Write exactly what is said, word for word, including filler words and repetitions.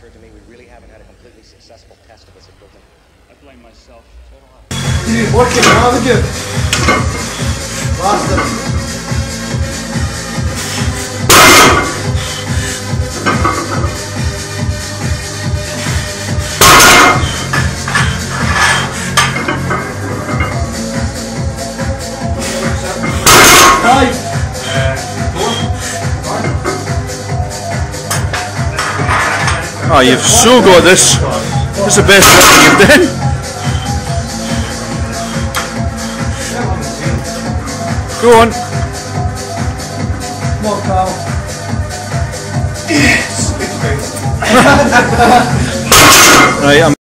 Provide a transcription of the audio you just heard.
occurred to me we really haven't had a completely successful test of this equipment. I blame myself. Bakın abicim. Bastım. Hayır. Oh, you've so got this. This is the best thing you've done. Go on. Come on, Carl. Yes. Right, I'm